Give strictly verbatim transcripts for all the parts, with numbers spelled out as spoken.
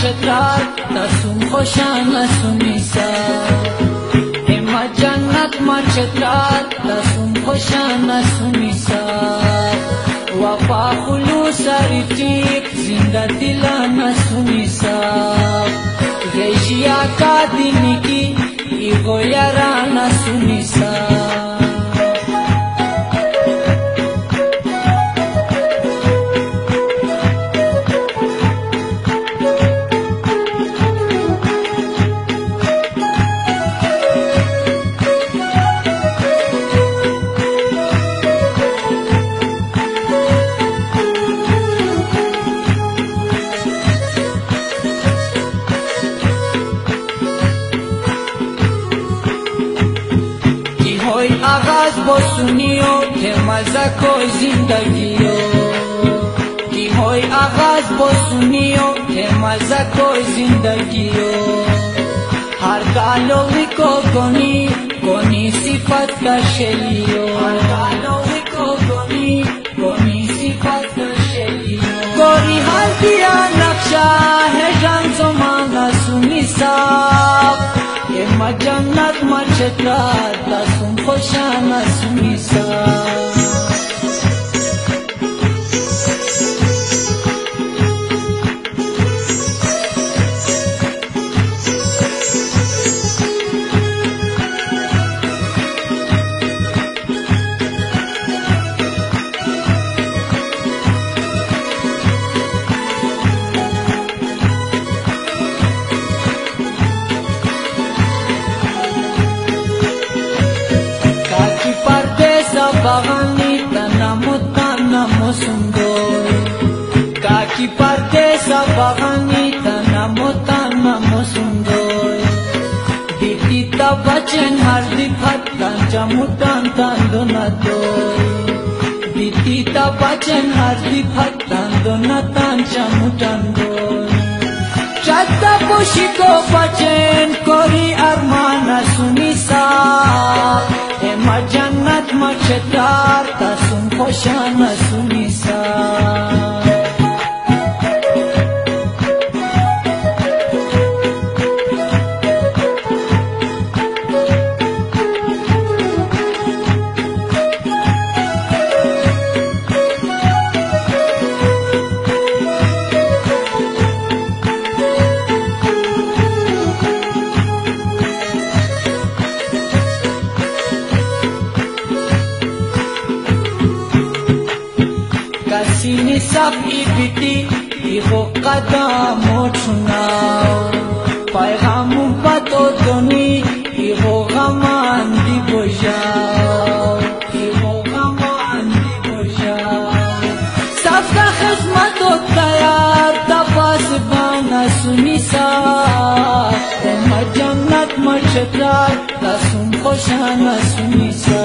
چترال تاسون خوشان سونیسا اما جنت ما چترال تاسون خوشان سونیسا وفا خلوص ریتیک زنده دلان سونیسا گیجیا کا دینی کی ایگو یاران سونیسا आगाज वो सुनियो के मजा कोई जिंदगी हो कि होई आगाज वो सुनियो के मजा कोई जिंदगी हो हर गालों को कोनी कोनी सिफत का शेलियो हर गालों को कोनी कोनी सिफत का शेलियो कोई हाल दिया नक्शा है रंग ज़माना सुनी साफ एमा जन्नत मा चित्राल तासुम खुशाना सुनीसा bagani tanamo tanamo sundor kaki pardesa bagani tanamo tanamo sundor ditita bachen hardi phattan jamutan tan donadoy ditita bachen hardi phattan donatan jamutan doy chatta pushiko bachen kori armana sunisa एमा जन्नत मा चित्राल तासुम खुशान सुनीसा सीने सब इबिटी इहो कदम उठनाओ पैगाम बतो दोनी इहो गमान दी बोझाओ इहो गमान दी बोझाओ सबका खिदमत तैयार तपास बाना सुनी सा एमा जन्नत मा चित्राल तासुम खुशाना सुनी सा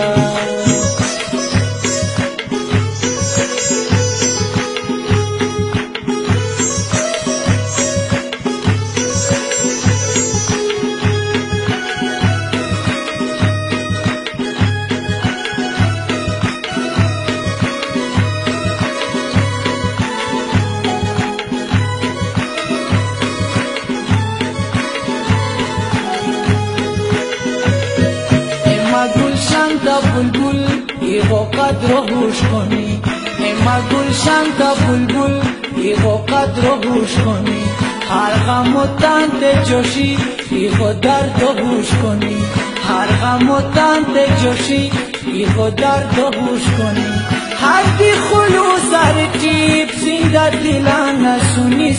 बुलबुल इहो कद्र होश कोनी एमा गुलशन का बुलबुल इहो कद्र होश कोनी हर गम तांते जोशी इहो दर्द होश कोनी हर गम तांते जोशी इहो दर्द होश कोनी हर दी खुलूस अर्टीब जिंदा दिलाना सुनी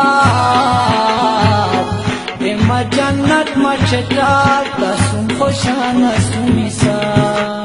साफ एमा जन्नत मा चित्राल तासुम खुशाना सुनी साफ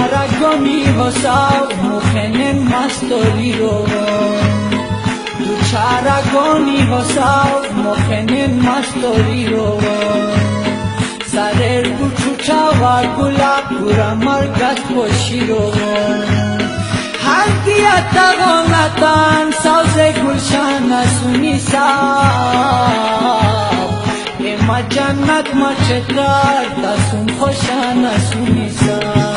Hosav mukhene mastori ro چارگانی حساب مخنن مستوری رو سرر بچو چاوار گلا گورا مرگت باشی رو هر کیا تغامتان ساز گلشان سونی ساب اما جنت ما چترال تاسون خوشان سونی ساب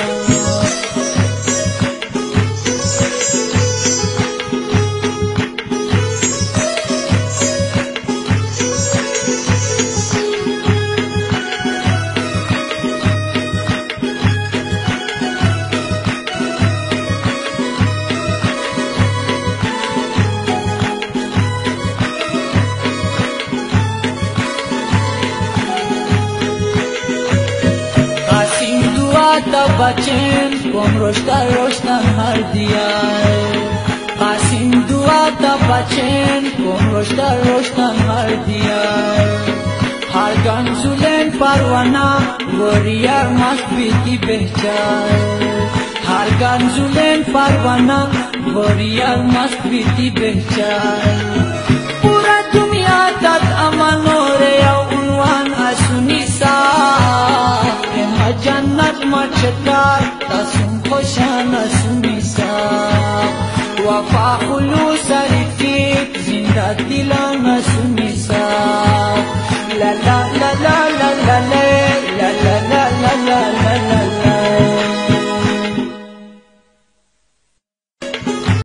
تا بچن کم روشتا روشتن هر دیار قاسم دعا تا بچن کم روشتا روشتن هر دیار هر گنزولن پروانه گوریار مست بیتی بهچار هر گنزولن پروانه گوریار مست بیتی بهچار پورا دنیا تات امان ریا عنوان اسونی سا جنت ما چترال تاسون خوشان سونی ساب وفا خلوص رفیق زنده دلان سونی ساب لا لا لا لا لا لا